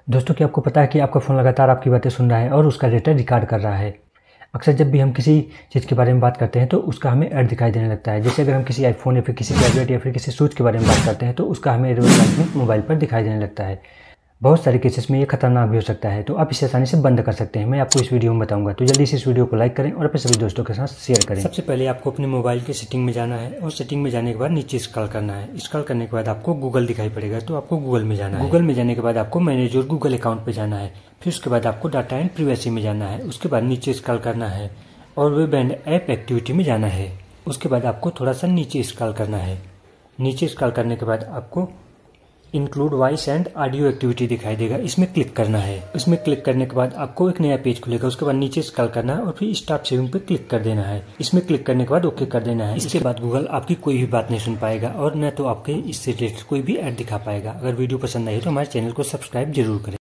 दोस्तों, क्या आपको पता है कि आपका फ़ोन लगातार आपकी बातें सुन रहा है और उसका डेटा रिकॉर्ड कर रहा है। अक्सर जब भी हम किसी चीज़ के बारे में बात करते हैं तो उसका हमें ऐड दिखाई देने लगता है। जैसे अगर हम किसी आईफ़ोन या फिर किसी टैबलेट या फिर किसी शूज़ के बारे में बात करते हैं तो उसका हमें एडवर्टाइजमेंट मोबाइल पर दिखाई देने लगता है। बहुत सारे केसेस में ये खतरनाक भी हो सकता है, तो आप इसे आसानी से बंद कर सकते हैं। मैं आपको इस वीडियो में बताऊंगा, तो जल्दी से इस वीडियो को लाइक करें और अपने सभी दोस्तों के साथ शेयर करें। सबसे पहले आपको अपने मोबाइल के सेटिंग में जाना है और सेटिंग में जाने के बाद नीचे स्क्रॉल करना है। स्क्रॉल करने के बाद आपको गूगल दिखाई पड़ेगा, तो आपको गूगल में जाना है। गूगल में जाने के बाद आपको मैनेज योर गूगल अकाउंट पे जाना है। फिर उसके बाद आपको डाटा एंड प्राइवेसी में जाना है। उसके बाद नीचे स्क्रॉल करना है और वेब एंड ऐप एक्टिविटी में जाना है। उसके बाद आपको थोड़ा सा नीचे स्क्रॉल करना है। नीचे स्क्रॉल करने के बाद आपको include voice and audio activity दिखाई देगा, इसमें क्लिक करना है। इसमें क्लिक करने के बाद आपको एक नया पेज खुलेगा। उसके बाद नीचे स्क्रॉल करना है और फिर स्टॉप सेविंग पे क्लिक कर देना है। इसमें क्लिक करने के बाद ओके कर देना है। इसके बाद गूगल आपकी कोई भी बात नहीं सुन पाएगा और न तो आपके इससे रिलेटेड कोई भी ऐड दिखा पाएगा। अगर वीडियो पसंद आई तो हमारे चैनल को सब्सक्राइब जरूर करें।